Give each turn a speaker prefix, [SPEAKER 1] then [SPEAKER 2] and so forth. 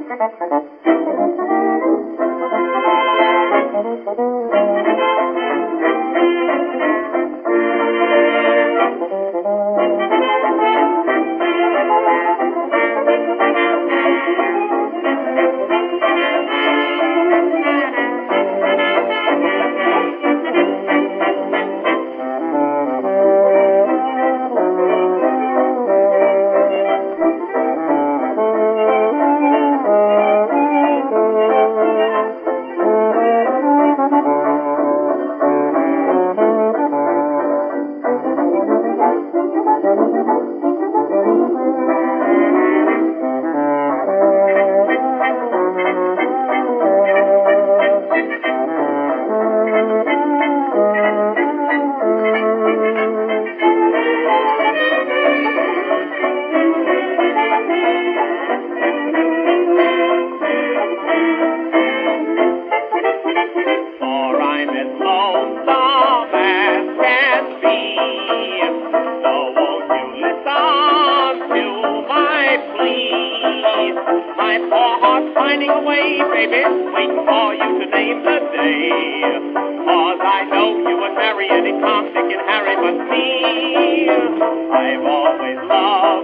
[SPEAKER 1] My poor heart's finding a way, baby, waiting for you to name the day. 'Cause I know you would marry any Tom, Dick, and Harry but me. I've always loved